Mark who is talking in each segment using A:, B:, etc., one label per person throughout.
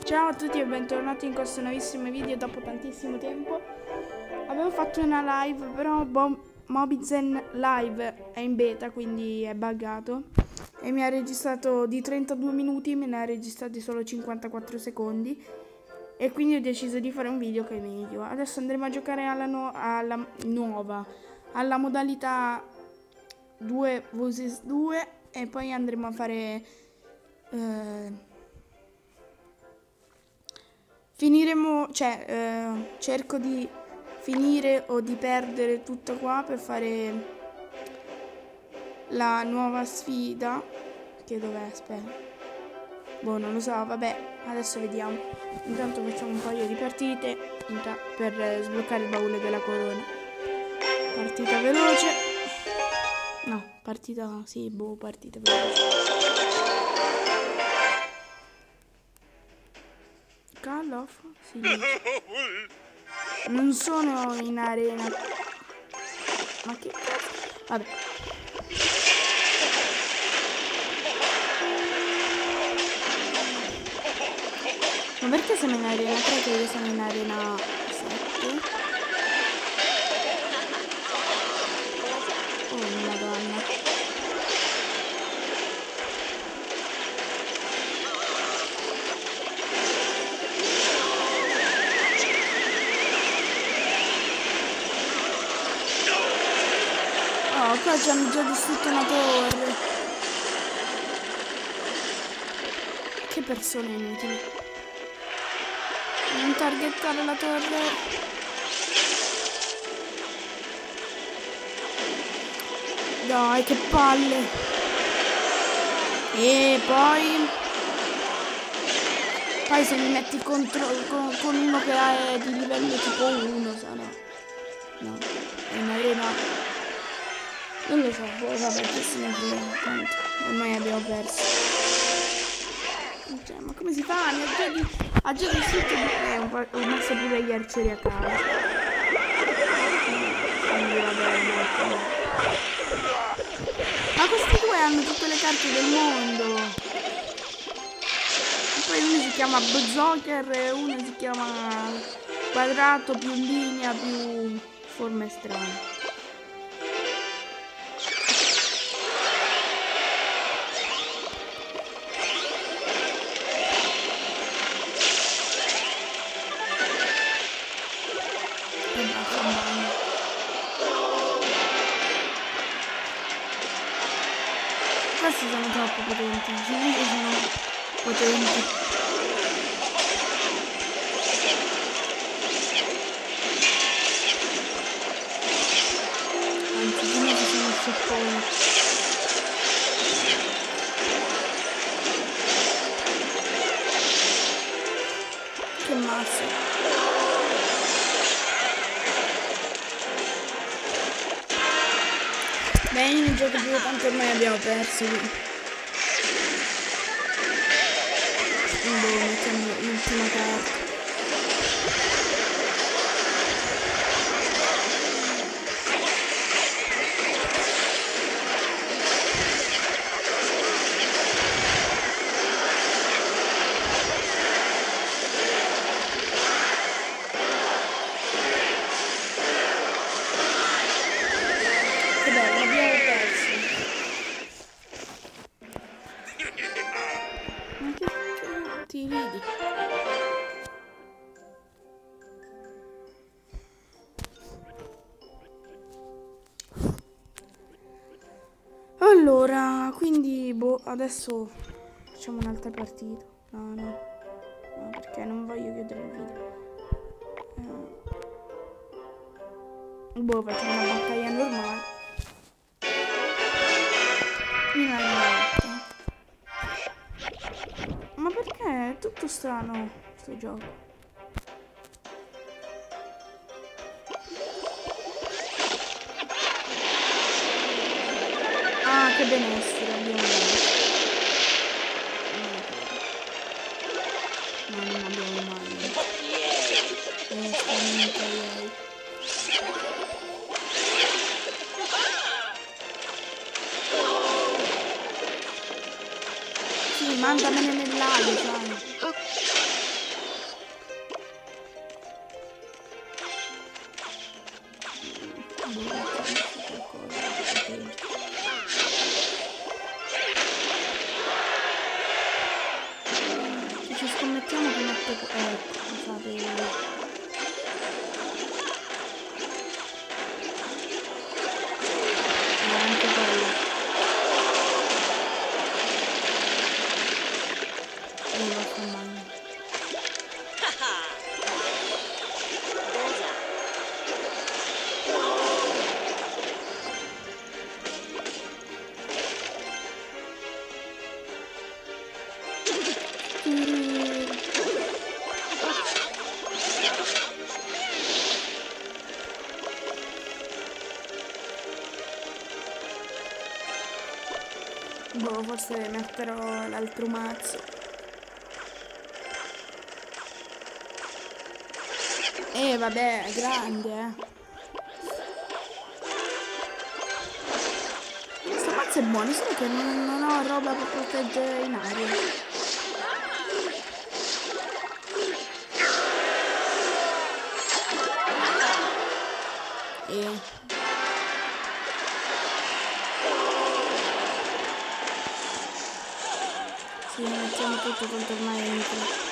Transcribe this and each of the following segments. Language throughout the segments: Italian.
A: Ciao a tutti e bentornati in questo nuovissimo video dopo tantissimo tempo. Avevo fatto una live, però Mobizen Live è in beta, quindi è buggato. E mi ha registrato di 32 minuti, me ne ha registrati solo 54 secondi. E quindi ho deciso di fare un video che è meglio. Adesso andremo a giocare alla modalità 2 vs 2 e poi andremo a fare... cerco di finire o di perdere tutto qua per fare la nuova sfida. Che dov'è? Aspetta. Boh, non lo so, vabbè, adesso vediamo. Intanto facciamo un paio di partite per sbloccare il baule della corona. Partita veloce. No, partita, sì, boh, partita veloce. Call off? Sì. Non sono in arena. Ma che cazzo? Vabbè. Ma perché sono in arena 3 che io sono in arena 7? Oh madonna. Oh, qua ci hanno già distrutto una torre. Che persone inutili. Non targettare la torre. Dai, che palle. E poi se mi metti contro con uno che è di livello tipo 1 sarà. No, è in arena. Non lo so, vabbè, che se ne frega, tanto ormai abbiamo perso. Cioè, ma come si fa? Ha già distrutto ho messo pure gli arcieri a caso. Ma questi due hanno tutte le carte del mondo. E poi uno si chiama Berserker e uno si chiama quadrato più linea più forme strane. Questi sono troppo potenti, i cinesi sono potenti. Anzi, i cinesi sono scipponi. Che mazzo. Beh, io non gioco più tanto, ormai abbiamo perso. Boh, mettiamo l'ultima carta. Che bello, abbiamo perso. Ma che ti ridi? Allora, quindi, boh, adesso facciamo un'altra partita. No, perché non voglio chiudere il video. Boh, facciamo una battaglia normale. Ma perché è tutto strano questo gioco? Ah, che benessere abbiamo. No, non abbiamo mai. Sì, mandamene nel lago, sai. ci scommettiamo che mette... scusate... anche quella. E va a fare male. Boh, forse metterò l'altro mazzo. Vabbè, è grande, Questo mazzo è buono, solo che non ho roba per proteggere in aria. Sì, mettiamo tutto contro il maestro.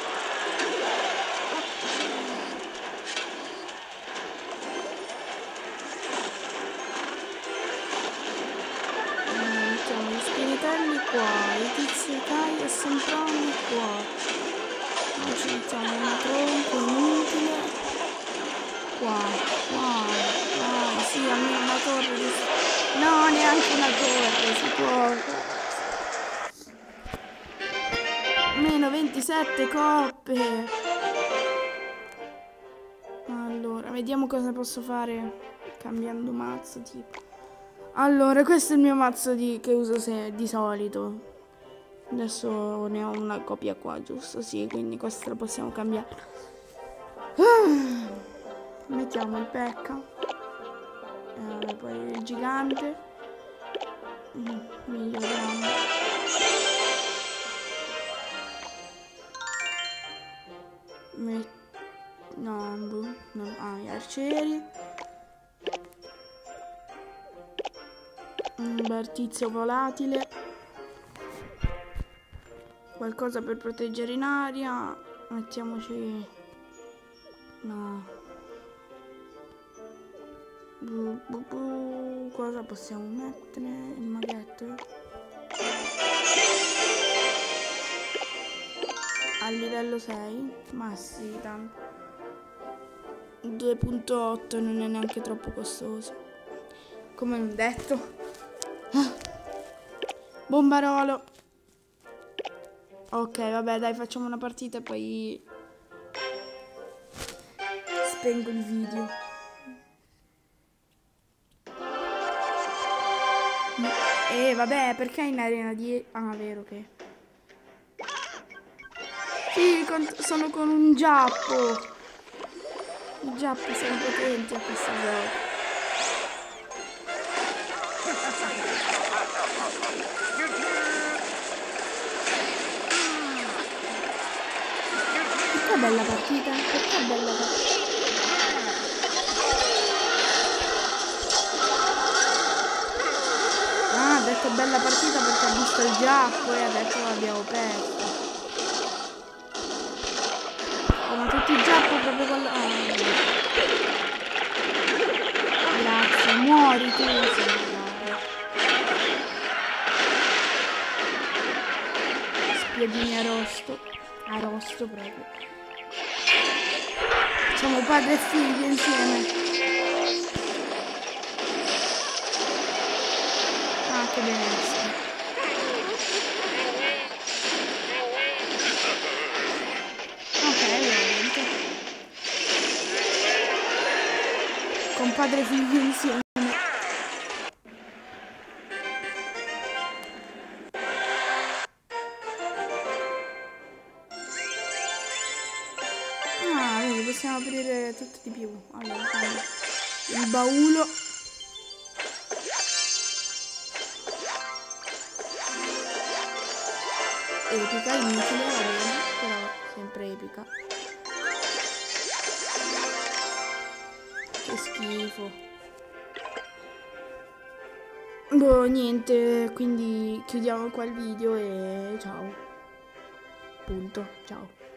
A: Mettiamo gli spiritelli qua, i tizi Kai e Semproni qua. Noi ci mettiamo una tronco inutile. Qua. Sì, almeno una torre di... No, neanche una torre, si può. Meno 27 coppe. Allora, vediamo cosa posso fare cambiando mazzo, tipo. Allora, questo è il mio mazzo che uso di solito. Adesso ne ho una copia qua, giusto? Sì, quindi questo lo possiamo cambiare. Mettiamo il pecca. Poi il gigante. Miglioriamo. No, gli arcieri. Un bel tizio volatile. Qualcosa per proteggere in aria. Mettiamoci... No. Cosa possiamo mettere? Il maghetto. A livello 6. Ma sì, tanto. 2.8 non è neanche troppo costoso. Come ho detto. Bombarolo. Ok, vabbè, dai, facciamo una partita e poi spengo il video. Vabbè, perché in arena 10? Ah, vero che... Sì, sono con un giappo. I giappi sono potenti a questa volta. Perché bella partita? Perché bella partita? Ah, ha detto bella partita perché ha visto il giappo e ha detto l'abbiamo perso. Ma tutti i giappo proprio con la... Grazie, muori tu. Spiedini arrosto proprio. Facciamo padre e figlio insieme. Ah, che benessere. Con padre e figlio insieme. Ah, vedi, possiamo aprire tutto di più. Allora, il baule. Epica, inutile, va bene, però sempre epica. Che schifo. Boh, niente, quindi chiudiamo qua il video e ciao. Punto. Ciao.